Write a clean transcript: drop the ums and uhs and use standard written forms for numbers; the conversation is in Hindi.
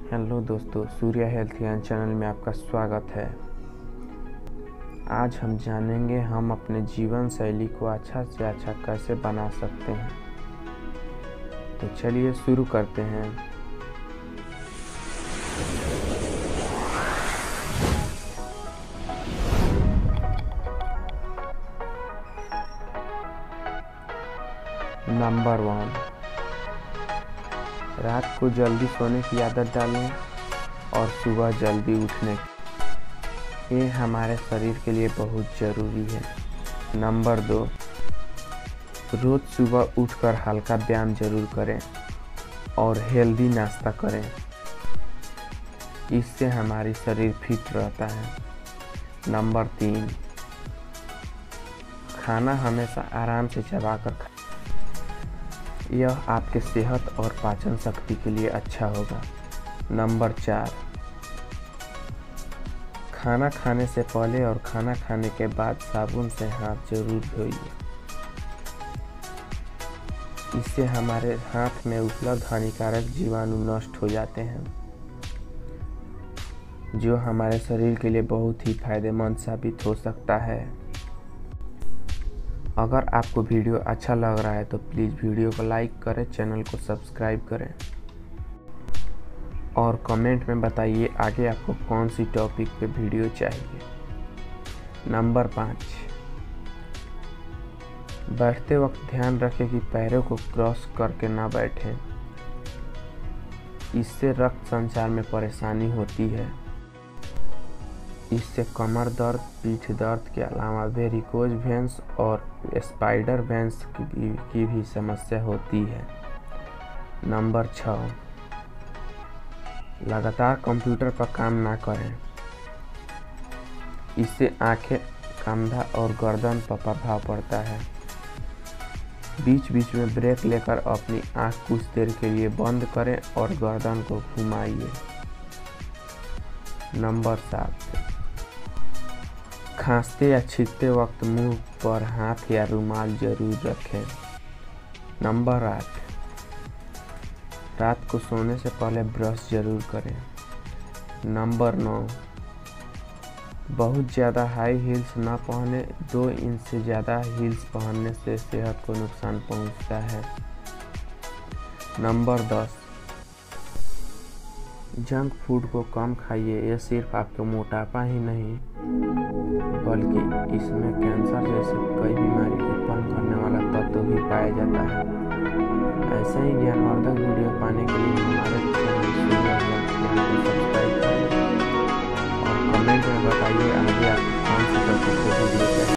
हेलो दोस्तों, सूर्या हेल्थ ज्ञान चैनल में आपका स्वागत है। आज हम जानेंगे हम अपने जीवन शैली को अच्छा से अच्छा कैसे बना सकते हैं। तो चलिए शुरू करते हैं। नंबर 1, रात को जल्दी सोने की आदत डालें और सुबह जल्दी उठने की। ये हमारे शरीर के लिए बहुत ज़रूरी है। नंबर 2, रोज़ सुबह उठकर हल्का व्यायाम जरूर करें और हेल्दी नाश्ता करें। इससे हमारी शरीर फिट रहता है। नंबर 3, खाना हमेशा आराम से चबाकर खाएं। यह आपके सेहत और पाचन शक्ति के लिए अच्छा होगा। नंबर 4, खाना खाने से पहले और खाना खाने के बाद साबुन से हाथ जरूर धोइए। इससे हमारे हाथ में उपलब्ध हानिकारक जीवाणु नष्ट हो जाते हैं, जो हमारे शरीर के लिए बहुत ही फायदेमंद साबित हो सकता है। अगर आपको वीडियो अच्छा लग रहा है तो प्लीज़ वीडियो को लाइक करें, चैनल को सब्सक्राइब करें और कमेंट में बताइए आगे आपको कौन सी टॉपिक पे वीडियो चाहिए। नंबर 5, बैठते वक्त ध्यान रखें कि पैरों को क्रॉस करके ना बैठें। इससे रक्त संचार में परेशानी होती है। इससे कमर दर्द, पीठ दर्द के अलावा वेरिकोज वेन्स और स्पाइडर वेन्स की भी समस्या होती है। नंबर 6, लगातार कंप्यूटर पर काम ना करें। इससे आंखें, कंधा और गर्दन पर प्रभाव पड़ता है। बीच बीच में ब्रेक लेकर अपनी आंख कुछ देर के लिए बंद करें और गर्दन को घुमाइए। नंबर 7, खांसते या छींकते वक्त मुंह पर हाथ या रुमाल जरूर रखें। नंबर 8, रात को सोने से पहले ब्रश जरूर करें। नंबर 9, बहुत ज़्यादा हाई हील्स ना पहने। 2 इंच से ज़्यादा हील्स पहनने से सेहत को नुकसान पहुंचता है। नंबर 10, जंक फूड को कम खाइए। यह सिर्फ आपको मोटापा ही नहीं बल्कि इसमें कैंसर जैसे कई बीमारी उत्पन्न करने वाला तत्व भी पाया जाता है। ऐसे ही ज्ञानवर्धक वीडियो पाने के लिए हमारे चैनल सूर्या हेल्थ ज्ञान को सब्सक्राइब करें और कमेंट में बताइए आगे आप कौन सी टॉपिक पे वीडियो चाहिए।